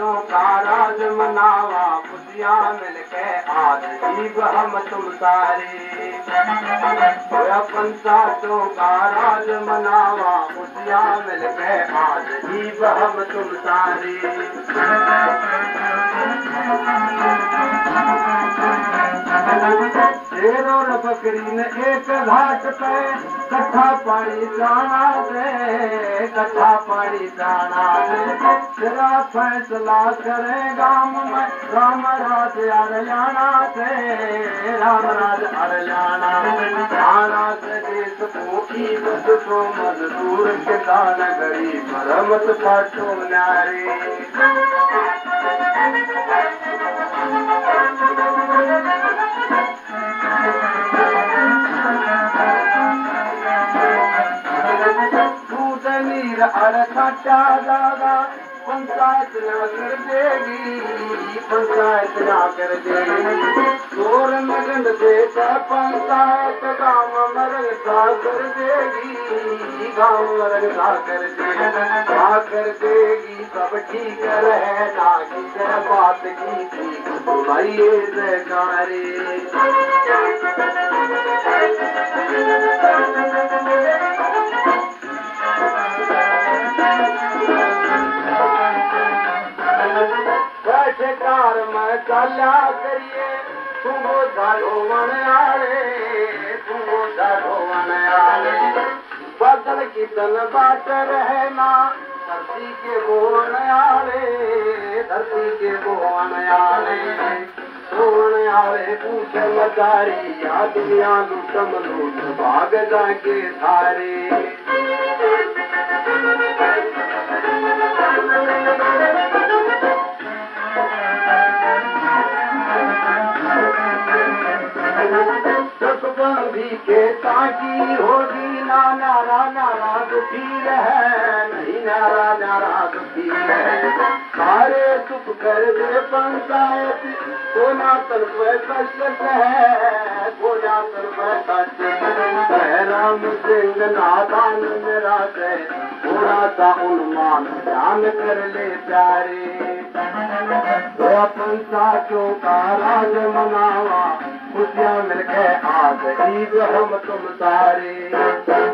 पंचायतों का राज मनावा, खुशियाँ मिलके आज ईद हम तुम सारे। पंचायतों का राज मनावा, खुशियाँ मिलके आज ईद हम तुम सारे। शेर और बकरी ने एक घाट पे कट्ठा पानी जाना दे, कट्ठा पानी जाना दे। तेरा फैसला करे गांव में राम राज हरियाणा से, राम राज हरियाणा से। आना से देश को ईद तो मजदूर किसान गरीब मत पाटो नारे। अरे सच्चा दादा पंचायत ना कर देगी, पंचायत ना कर देगी। चोर मगन से पंचायत गाँव मरंगा कर देगी, गाँव मरंगा कर देगी। सब ठीक रहना किस बात की थी भाई सरकारी। में चाल्या करिए तुमो झाड़ो वन आले, तुमो झाड़ो वन आले। बदल की तन बाट रहना धरती के बोन आले, धरती के बोन आले। सोन आले पूछे मचारी आदमिया लुटम लूट भाग जाके सारे। भी के ताकी होगी ना नारा नारा दुखी है, नहीं नारा नारा दुखी है। सारे चुप कर दे पंचायत को ना तल पे कष्ट है, को ना तल पे कष्ट है। राम सिंह नादान मेरा है, थोड़ा सा उन्मान ध्यान कर ले प्यारे। पंचायतों का राज मनावा, खुशियाँ मिलके आज ईद हम तुम सारे।